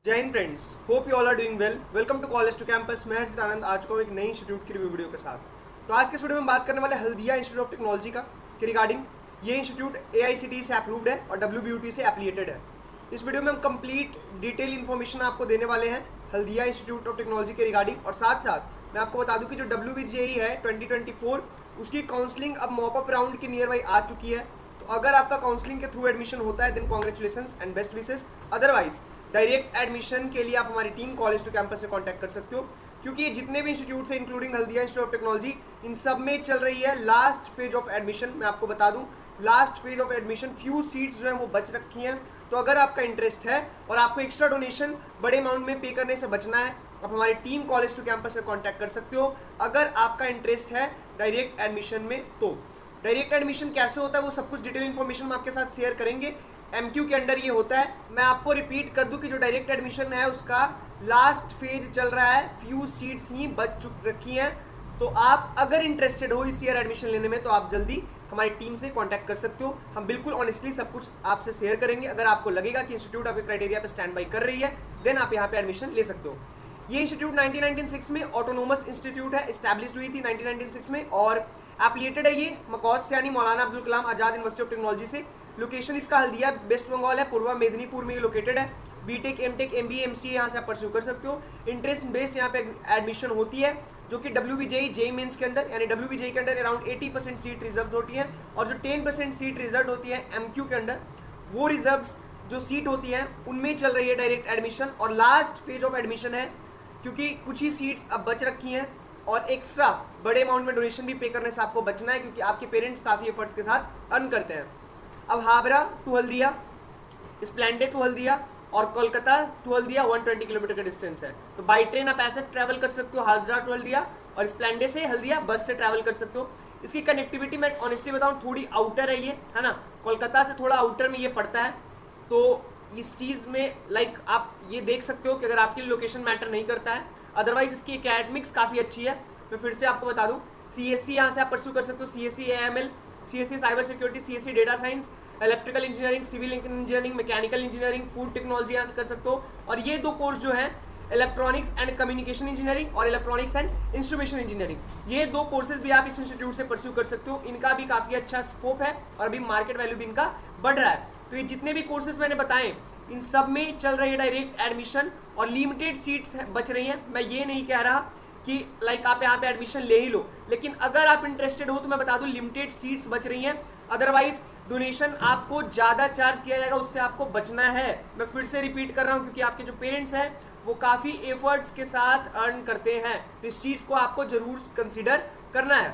जय हिंद friends, hope you all are doing well. Welcome to college to campus. मैं हर्षित आनंद आज को एक नई इंस्टीट्यूट की रिव्यू वीडियो के साथ। तो आज के इस वीडियो में बात करने वाले हल्दिया इंस्टीट्यूट ऑफ टेक्नोलॉजी का के रिगार्डिंग। ये इंस्टीट्यूट AICTE से अप्रूव्ड है और WBUT से एप्लीटेड है। इस वीडियो में हम कंप्लीट डिटेल इन्फॉर्मेशन आपको देने वाले हैं हल्दिया इंस्टीट्यूट ऑफ टेक्नोलॉजी के रिगार्डिंग। और साथ साथ मैं आपको बता दूं कि जो WBJE है 2024 उसकी काउंसलिंग अब मॉपअप राउंड के नियर बाई आ चुकी है। तो अगर आपका काउंसलिंग के थ्रू एडमिशन होता है then congratulations and best wishes. Otherwise direct admission के लिए आप हमारी टीम कॉलेज टू कैंपस से कांटेक्ट कर सकते हो, क्योंकि ये जितने भी इंस्टीट्यूट हैं including Haldia institute of technology, इन सब में चल रही है लास्ट फेज ऑफ एडमिशन। मैं आपको बता दूं last phase of admission, few seats जो हैं वो बच रखी हैं। तो अगर आपका इंटरेस्ट है और आपको एक्स्ट्रा डोनेशन बड़े अमाउंट में पे करने से बचना है, आप हमारी टीम कॉलेज टू कैंपस से कॉन्टैक्ट कर सकते हो अगर आपका इंटरेस्ट है डायरेक्ट एडमिशन में। तो डायरेक्ट एडमिशन कैसे होता है वो सब कुछ डिटेल इन्फॉर्मेशन हम आपके साथ शेयर करेंगे। MQ के अंडर ये होता है। मैं आपको रिपीट कर दूं कि जो डायरेक्ट एडमिशन है उसका लास्ट फेज चल रहा है, फ्यू सीट्स ही बच रखी हैं। तो आप अगर इंटरेस्टेड हो इस ईयर एडमिशन लेने में तो आप जल्दी हमारी टीम से कांटेक्ट कर सकते हो। हम बिल्कुल ऑनेस्टली सब कुछ आपसे शेयर करेंगे। अगर आपको लगेगा कि इंस्टीट्यूट आपके क्राइटेरिया पे स्टैंड बाई कर रही है देन आप यहाँ पे एडमिशन ले सकते हो। ये इंस्टीट्यूट 1996 में ऑटोनोमस इंस्टीट्यूट है, इस्टेब्लिश हुई थी 1996 में और एप्लीटेड है ये मकौद से यानी Maulana Abdul Kalam Azad university of technology से। लोकेशन इसका हल्दिया वेस्ट बंगाल है, पूर्वा मेदिनीपुर में ये लोकेटेड है। BTech MTech MBA MCA यहाँ से आप परस्यू कर सकते हो। इंटरेस्ट बेस्ड यहाँ पे एडमिशन होती है, जो कि WBJE JEE मेंस के अंदर यानी WBJE के अंदर अराउंड 80% सीट रिजर्व होती है और जो 10% सीट रिजर्व होती है MQ के अंदर, वो रिजर्व जो सीट होती है उनमें चल रही है डायरेक्ट एडमिशन। और लास्ट फेज ऑफ एडमिशन है क्योंकि कुछ ही सीट्स अब बच रखी हैं और एक्स्ट्रा बड़े अमाउंट में डोनेशन भी पे करने से आपको बचना है, क्योंकि आपके पेरेंट्स काफ़ी एफर्ट्स के साथ अर्न करते हैं। अब Howrah to Haldia, Esplanade to Haldia और कोलकाता टू हल्दिया 120 किलोमीटर का डिस्टेंस है। तो बाई ट्रेन आप ऐसे ट्रैवल कर सकते हो हावड़ा टू हल्दिया, और स्प्लेंडे से हल्दिया बस से ट्रैवल कर सकते हो। इसकी कनेक्टिविटी मैं ऑनेस्टली बताऊँ थोड़ी आउटर है ये, है ना, कोलकाता से थोड़ा आउटर में ये पड़ता है। तो इस चीज़ में लाइक आप ये देख सकते हो कि अगर आपके लिए लोकेशन मैटर नहीं करता है, अदरवाइज इसकी एकेडमिक्स काफ़ी अच्छी है। मैं फिर से आपको बता दूं CSC यहाँ से आप परस्यू कर सकते हो, CSC AML, CSC cyber security, CSC data science, electrical engineering, civil engineering, mechanical engineering, food technology यहाँ से कर सकते हो। और ये दो कोर्स जो हैं इलेक्ट्रॉनिक्स एंड कम्युनिकेशन इंजीनियरिंग और इलेक्ट्रॉनिक्स एंड इंस्ट्रूमेंटेशन इंजीनियरिंग, ये दो कोर्सेज भी आप इस इंस्टीट्यूट से परस्यू कर सकते हो। इनका भी काफ़ी अच्छा स्कोप है और अभी मार्केट वैल्यू भी इनका बढ़ रहा है। तो ये जितने भी कोर्सेज मैंने बताए इन सब में चल रही है डायरेक्ट एडमिशन और लिमिटेड सीट्स बच रही हैं। मैं ये नहीं कह रहा कि लाइक आप यहाँ पे एडमिशन ले ही लो, लेकिन अगर आप इंटरेस्टेड हो तो मैं बता दूं लिमिटेड सीट्स बच रही हैं। अदरवाइज डोनेशन आपको ज़्यादा चार्ज किया जाएगा, उससे आपको बचना है। मैं फिर से रिपीट कर रहा हूँ क्योंकि आपके जो पेरेंट्स हैं वो काफ़ी एफर्ट्स के साथ अर्न करते हैं, तो इस चीज़ को आपको ज़रूर कंसिडर करना है।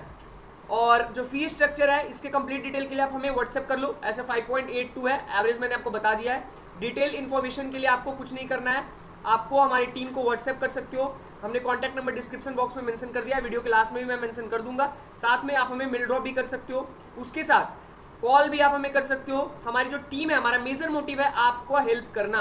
और जो फीस स्ट्रक्चर है इसके कंप्लीट डिटेल के लिए आप हमें व्हाट्सएप कर लो। ऐसे 5.82 है एवरेज, मैंने आपको बता दिया है। डिटेल इन्फॉर्मेशन के लिए आपको कुछ नहीं करना है, आपको हमारी टीम को व्हाट्सएप कर सकते हो। हमने कॉन्टैक्ट नंबर डिस्क्रिप्शन बॉक्स में मेंशन कर दिया है, वीडियो के लास्ट में भी मैं मेंशन कर दूंगा। साथ में आप हमें मेल ड्रॉप भी कर सकते हो, उसके साथ कॉल भी आप हमें कर सकते हो। हमारी जो टीम है, हमारा मेजर मोटिव है आपको हेल्प करना।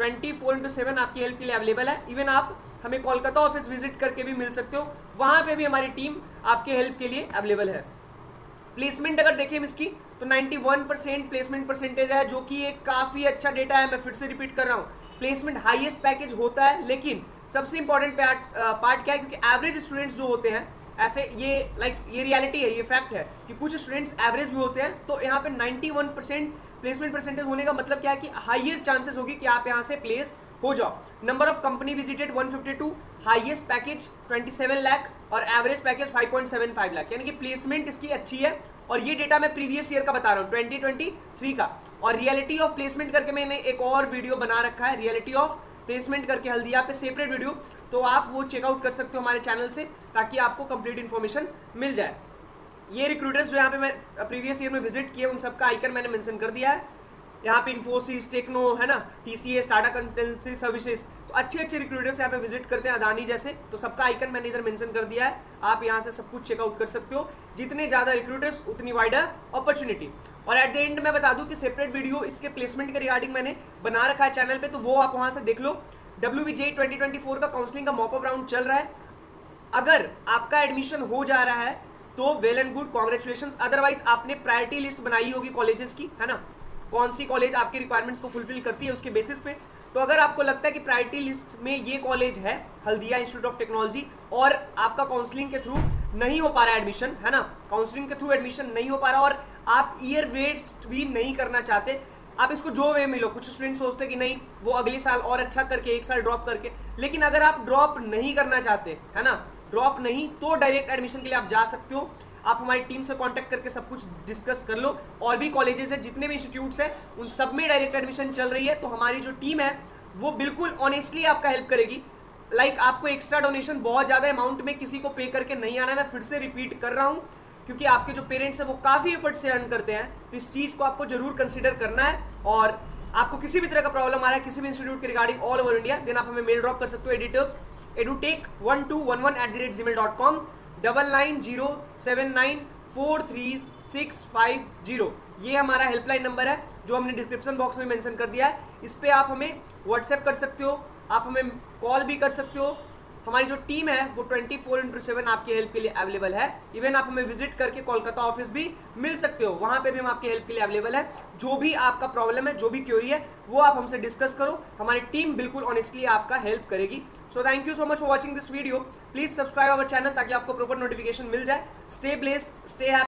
24/7 आपकी हेल्प के लिए अवेलेबल है। इवन आप हमें कोलकाता ऑफिस विजिट करके भी मिल सकते हो, वहाँ पे भी हमारी टीम आपके हेल्प के लिए अवेलेबल है। प्लेसमेंट अगर देखें हम इसकी तो 91% प्लेसमेंट परसेंटेज है, जो कि एक काफ़ी अच्छा डेटा है। मैं फिर से रिपीट कर रहा हूँ, प्लेसमेंट हाईएस्ट पैकेज होता है, लेकिन सबसे इंपॉर्टेंट पार्ट क्या है, क्योंकि एवरेज स्टूडेंट्स जो होते हैं ऐसे ये ये रियलिटी है, ये फैक्ट है कि कुछ स्टूडेंट्स एवरेज भी होते हैं। तो यहाँ पे 91% प्लेसमेंट परसेंटेज होने का मतलब क्या है कि हाइयर चांसेस होगी कि आप यहाँ से प्लेस हो जाओ। Number of company visited 152, highest package 27 lakh और एवरेज पैकेज 5.75 लाख, यानी कि प्लेसमेंट इसकी अच्छी है। और ये डेटा मैं प्रीवियस ईयर का बता रहा हूँ 2023 का। और रियलिटी ऑफ प्लेसमेंट करके मैंने एक और वीडियो बना रखा है, रियलिटी ऑफ प्लेसमेंट करके हल्दिया पे सेपरेट वीडियो, तो आप वो चेकआउट कर सकते हो हमारे चैनल से, ताकि आपको कंप्लीट इन्फॉर्मेशन मिल जाए। ये रिक्रूटर्स जो यहाँ पे मैं प्रीवियस ईयर में विजिट किए उन सबका आइकन मैंने मेंशन कर दिया है। यहाँ पे इन्फोसिस, टेक्नो, है ना, TCS, टाटा कंसल्टेंसी सर्विसेज, तो अच्छे अच्छे रिक्रूटर्स यहाँ पे विजिट करते हैं, अदानी जैसे। तो सबका आइकन मैंने इधर मेंशन कर दिया है, आप यहाँ से सब कुछ चेकआउट कर सकते हो। जितने ज़्यादा रिक्रूटर्स उतनी वाइडर अपॉर्चुनिटी। और एट द एंड मैं बता दूँ कि सेपरेट वीडियो इसके प्लेसमेंट के रिगार्डिंग मैंने बना रखा है चैनल पर, तो वो आप वहाँ से देख लो। WBJE 2024 का काउंसलिंग का मॉपअप राउंड चल रहा है। अगर आपका एडमिशन हो जा रहा है तो well and good, congratulation. Otherwise आपने प्रायोरिटी लिस्ट बनाई होगी कॉलेजेस की, है ना, कौन सी कॉलेज आपकी रिक्वायरमेंट्स को फुलफिल करती है उसके बेसिस पे। तो अगर आपको लगता है कि प्रायोरिटी लिस्ट में ये कॉलेज है हल्दिया इंस्टीट्यूट ऑफ टेक्नोलॉजी और आपका काउंसलिंग के थ्रू नहीं हो पा रहा है एडमिशन, है ना, काउंसलिंग के थ्रू एडमिशन नहीं हो पा रहा और आप ईयर वेस्ट भी नहीं करना चाहते, आप इसको जो वे मिलो, कुछ स्टूडेंट सोचते कि नहीं वो अगले साल और अच्छा करके एक साल ड्रॉप करके, लेकिन अगर आप ड्रॉप नहीं करना चाहते, है ना, ड्रॉप नहीं, तो डायरेक्ट एडमिशन के लिए आप जा सकते हो। आप हमारी टीम से कांटेक्ट करके सब कुछ डिस्कस कर लो। और भी कॉलेजेस हैं, जितने भी इंस्टीट्यूट्स हैं उन सब में डायरेक्ट एडमिशन चल रही है। तो हमारी जो टीम है वो बिल्कुल ऑनेस्टली आपका हेल्प करेगी। आपको एक्स्ट्रा डोनेशन बहुत ज़्यादा अमाउंट में किसी को पे करके नहीं आना है। मैं फिर से रिपीट कर रहा हूँ क्योंकि आपके जो पेरेंट्स हैं वो काफ़ी एफर्ट से अर्न करते हैं, तो इस चीज़ को आपको जरूर कंसिडर करना है। और आपको किसी भी तरह का प्रॉब्लम आ रहा है किसी भी इंस्टीट्यूट के regarding all over India, then आप हमें मेल ड्रॉप कर सकते हो edutech1211@gmail.com 9907943650। ये हमारा हेल्पलाइन नंबर है जो हमने डिस्क्रिप्शन बॉक्स में मेंशन कर दिया है। इस पर आप हमें व्हाट्सएप कर सकते हो, आप हमें कॉल भी कर सकते हो। हमारी जो टीम है वो 24/7 आपकी हेल्प के लिए अवेलेबल है। इवन आप हमें विजिट करके कोलकाता ऑफिस भी मिल सकते हो, वहाँ पे भी हम आपकी हेल्प के लिए अवेलेबल है। जो भी आपका प्रॉब्लम है, जो भी क्वेरी है, वो आप हमसे डिस्कस करो, हमारी टीम बिल्कुल ऑनेस्टली आपका हेल्प करेगी। So thank you so much for watching this video. Please subscribe our channel ताकि आपको प्रॉपर नोटिफिकेशन मिल जाए। Stay blessed, stay happy.